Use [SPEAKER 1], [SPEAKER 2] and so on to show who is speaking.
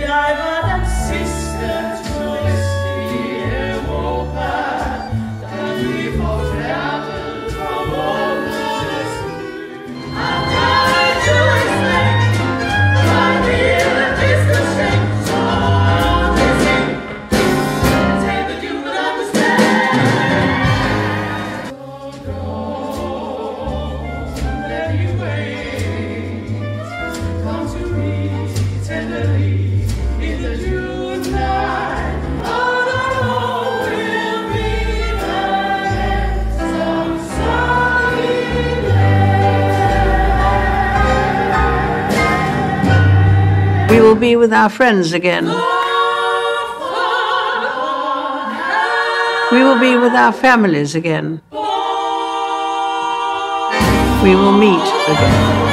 [SPEAKER 1] Jeg var den sidste turist i Europa, da vi forfærdet fra vores I'm dying to explain my real discussion. So missing, say that you would understand. Don't let me wait. Come to me tenderly in the June night. All alone will be the end. Some sunny land.
[SPEAKER 2] We will be with our friends again. We will be with our families again. We will meet again.